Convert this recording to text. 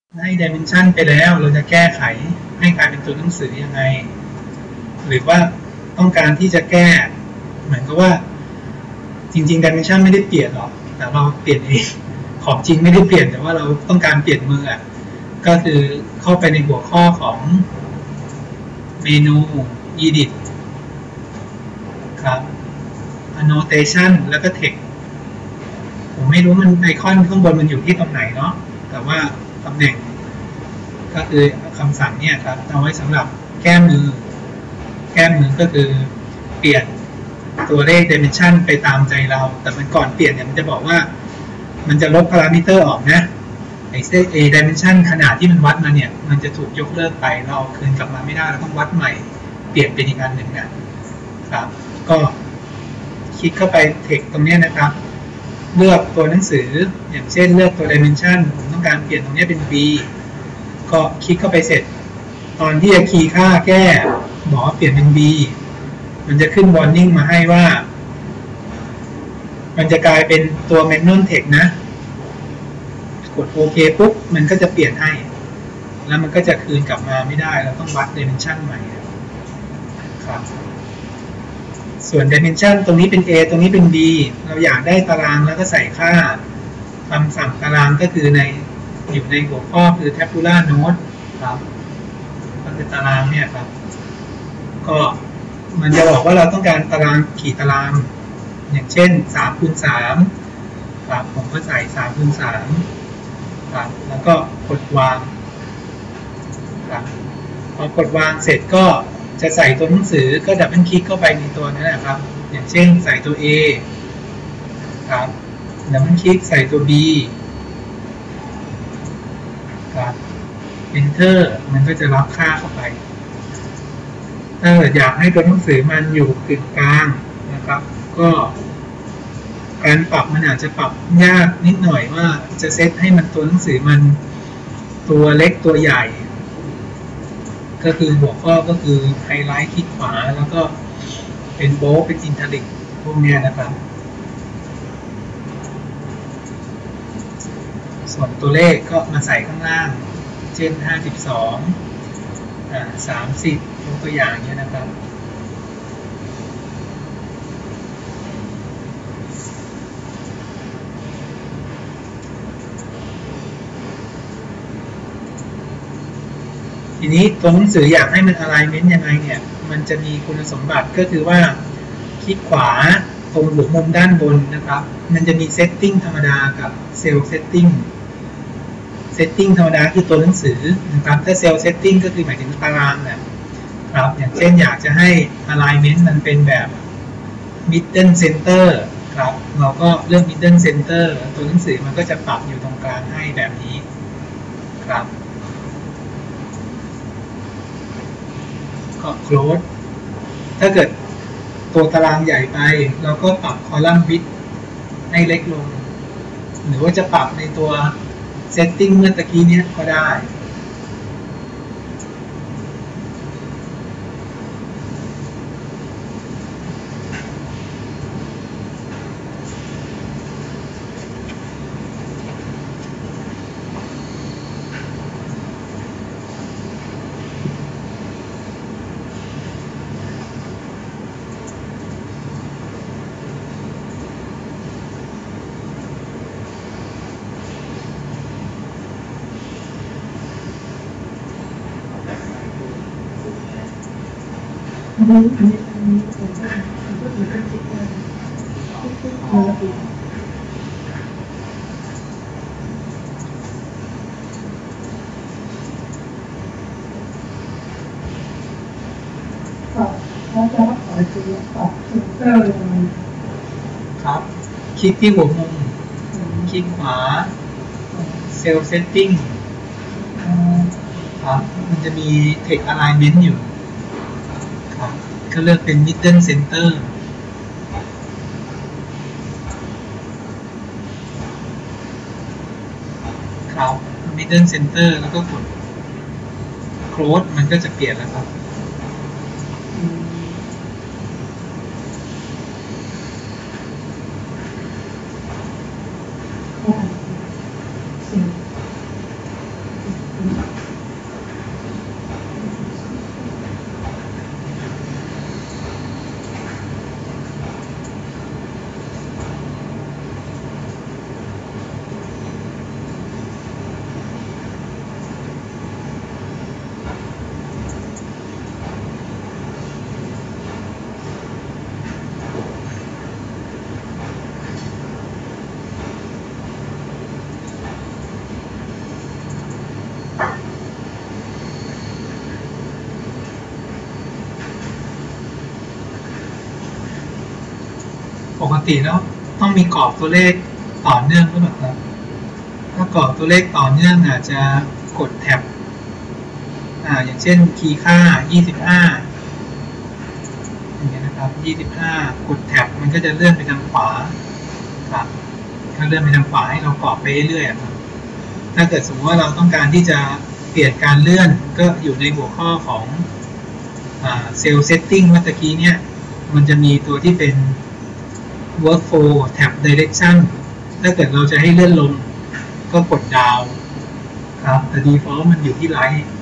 ให้ dimension ไปแล้วเราจะแก้ไขให้กลายเป็นตัวหนังสือยังไงหรือว่าต้องการที่จะแก้เหมือนกับว่าจริงๆ dimension ไม่ได้เปลี่ยนหรอกแต่เราเปลี่ยนเองของจริงไม่ได้เปลี่ยนแต่ว่าเราต้องการเปลี่ยนมือก็คือเข้าไปในหัวข้อของเมนู edit ครับ annotation แล้วก็ text ผมไม่รู้มันไอคอนข้างบนมันอยู่ที่ตรงไหนเนาะแต่ว่าตำแหน่งก็คือคำสั่งเนี่ยครับเอาไว้สำหรับแก้มือก็คือเปลี่ยนตัวเลข dimension ไปตามใจเราแต่มันก่อนเปลี่ยนเนี่ยมันจะบอกว่ามันจะลบพารามิเตอร์ออกนะไอ้ dimension ขนาดที่มันวัดมาเนี่ยมันจะถูกยกเลิกไปเราคืนกลับมาไม่ได้เราต้องวัดใหม่เปลี่ยนเป็นอีกอันหนึ่งนะครับก็คลิกเข้าไป text ตรงนี้นะครับเลือกตัวหนังสืออย่างเช่นเลือกตัว dimension ผมต้องการเปลี่ยนตรงนี้เป็น b ก็คลิกเข้าไปเสร็จตอนที่จะคีย์ค่าแก้หมอเปลี่ยนเป็น b มันจะขึ้น warning มาให้ว่ามันจะกลายเป็นตัว manual text นะกดโอเคปุ๊บมันก็จะเปลี่ยนให้แล้วมันก็จะคืนกลับมาไม่ได้เราต้องวัด dimension ใหม่ครับส่วน dimension ตรงนี้เป็น a ตรงนี้เป็น b เราอยากได้ตารางแล้วก็ใส่ค่าคำสั่งตารางก็คืออยู่ในหัวข้อคือ tabular node ครับก็คือตารางเนี่ยครับก็มันจะบอกว่าเราต้องการตารางกี่ตารางอย่างเช่น3 คูณ 3ครับผมก็ใส่3 คูณ 3ครับแล้วก็กดวางครับพอกดวางเสร็จก็จะใส่ตัวหนังสือก็ดับเบิลคลิกเข้าไปในตัวนั้นนะครับอย่างเช่นใส่ตัว A ครับดับเบิลคลิกใส่ตัว B ครับ Enter มันก็จะรับค่าเข้าไปถ้าอยากให้ตัวหนังสือมันอยู่กึ่งกลางนะครับก็การปรับมันอาจจะปรับยากนิดหน่อยว่าจะเซตให้มันตัวหนังสือมันตัวเล็กตัวใหญ่ก็คือหัวข้อก็คือไฮไลท์คลิกขวาแล้วก็เป็นโบว์เป็นอินทาลิกพวกนี้นะครับส่วนตัวเลขก็มาใส่ข้างล่างเช่น52 30ยกตัวอย่างนี้นะครับทีนี้ตัวหนังสืออยากให้มัน alignment ยังไงเนี่ยมันจะมีคุณสมบัติก็คือว่าคลิกขวาตรงหัวมุมด้านบนนะครับมันจะมี setting ธรรมดากับ cell setting ธรรมดาคือตัวหนังสือนะครับถ้า cell setting ก็คือหมายถึงตารางนะครับอย่างเช่นอยากจะให้ alignment มันเป็นแบบ middle center ครับเราก็เลือก middle center ตัวหนังสือมันก็จะปรับอยู่ตรงกลางให้แบบนี้ครับก็ close ถ้าเกิดตัวตารางใหญ่ไปเราก็ปรับ column width ให้เล็กลงหรือว่าจะปรับในตัว setting เมื่อตะกี้นี้ก็ได้ครับคลิกที่หัวมุมคลิกขวา Cell Setting ครับมันจะมี Text Alignment อยู่ครับก็เลือกเป็น Middle Center ครับ Middle Center แล้วก็กด Close มันก็จะเปลี่ยนแล้วครับปกติแล้วต้องมีกรอบตัวเลขต่อเนื่องหรือเปล่าครับถ้ากรอบตัวเลขต่อเนื่องอาจจะกดแท็บอย่างเช่นคีย์ค่า25อย่างเงี้ยนะครับ25กดแท็บมันก็จะเลื่อนไปทางขวาครับก็เลื่อนไปทางขวาให้เรากรอบไปเรื่อยๆครับถ้าเกิดสมมติว่าเราต้องการที่จะเปลี่ยนการเลื่อนก็อยู่ในหัวข้อของเซลล์เซตติ้งเมื่อกี้เนี่ยมันจะมีตัวที่เป็น workflow tab direction ถ้าเกิดเราจะให้เลื่อนลงก็กดดาวครับแต่ default มันอยู่ที่ right